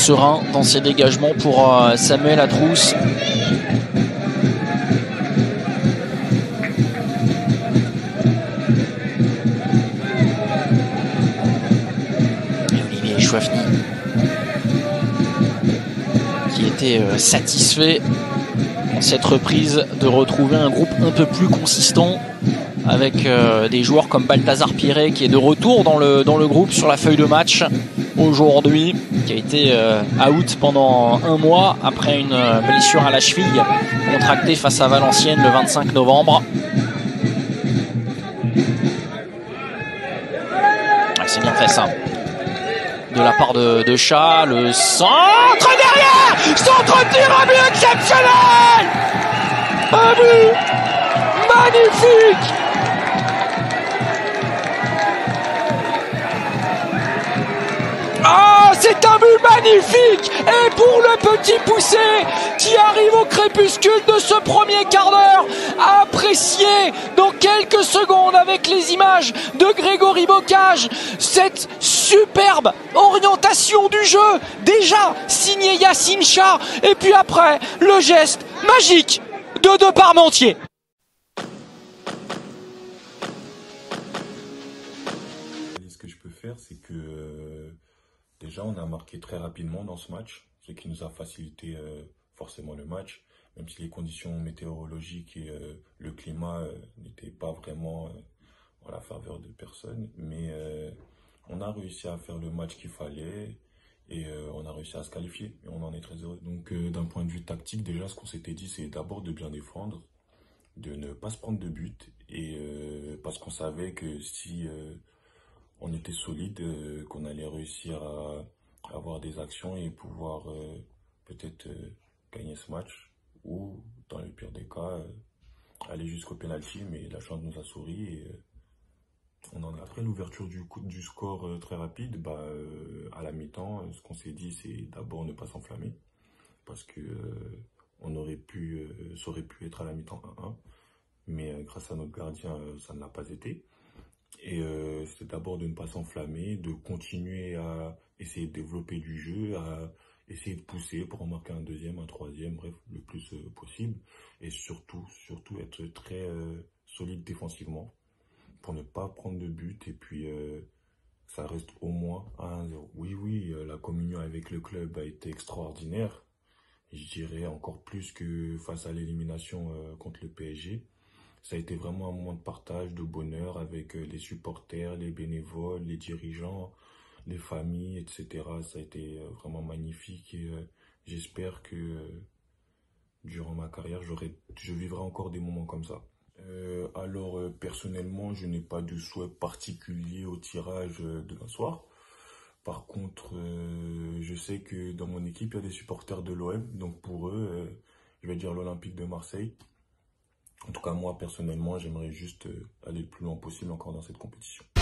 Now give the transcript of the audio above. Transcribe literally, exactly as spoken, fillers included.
serein dans ses dégagements pour euh, Samuel Atrousse. Et Olivier Chouafny qui était euh, satisfait en cette reprise de retrouver un groupe un peu plus consistant avec euh, des joueurs comme Balthazar Piré qui est de retour dans le, dans le groupe sur la feuille de match aujourd'hui, qui a été euh, out pendant un mois après une euh, blessure à la cheville contractée face à Valenciennes le vingt-cinq novembre. Ouais, c'est bien fait ça. De la part de, de Chat, le centre derrière, centre de tir, un but exceptionnel, un but magnifique. Ah, c'est un but magnifique. Et pour le petit poussé qui arrive au crépuscule de ce premier quart d'heure, à apprécier dans quelques secondes avec les images de Grégory Bocage cette superbe orientation du jeu, déjà signé Yacine Chat, et puis après le geste magique de De Parmentier. Ce que je peux faire, c'est que euh, déjà on a marqué très rapidement dans ce match, ce qui nous a facilité euh, forcément le match, même si les conditions météorologiques et euh, le climat euh, n'étaient pas vraiment euh, en la faveur de personne, mais euh, on a réussi à faire le match qu'il fallait et euh, on a réussi à se qualifier et on en est très heureux. Donc euh, d'un point de vue tactique, déjà ce qu'on s'était dit, c'est d'abord de bien défendre, de ne pas se prendre de but, et euh, parce qu'on savait que si euh, on était solide, euh, qu'on allait réussir à, à avoir des actions et pouvoir euh, peut-être euh, gagner ce match, ou dans le pire des cas, euh, aller jusqu'au penalty, mais la chance nous a souri et euh, on en a. Après l'ouverture du, coup, du score euh, très rapide, bah, euh, à la mi-temps, ce qu'on s'est dit, c'est d'abord ne pas s'enflammer, parce que euh, on aurait pu, euh, ça aurait pu être à la mi-temps un un, mais euh, grâce à notre gardien, euh, ça ne l'a pas été. Et euh, c'est d'abord de ne pas s'enflammer, de continuer à essayer de développer du jeu, à essayer de pousser pour en marquer un deuxième, un troisième, bref, le plus euh, possible. Et surtout, surtout être très euh, solide défensivement pour ne pas prendre de but et puis euh, ça reste au moins à un zéro. Oui, oui, euh, la communion avec le club a été extraordinaire. Je dirais encore plus que face à l'élimination euh, contre le P S G. Ça a été vraiment un moment de partage, de bonheur avec les supporters, les bénévoles, les dirigeants, les familles, et cetera. Ça a été vraiment magnifique et euh, j'espère que euh, durant ma carrière, j'aurai, je vivrai encore des moments comme ça. Euh, alors, euh, personnellement, je n'ai pas de souhait particulier au tirage euh, de demain soir. Par contre, euh, je sais que dans mon équipe, il y a des supporters de l'O M. Donc pour eux, euh, je vais dire l'Olympique de Marseille. En tout cas, moi, personnellement, j'aimerais juste aller le plus loin possible encore dans cette compétition.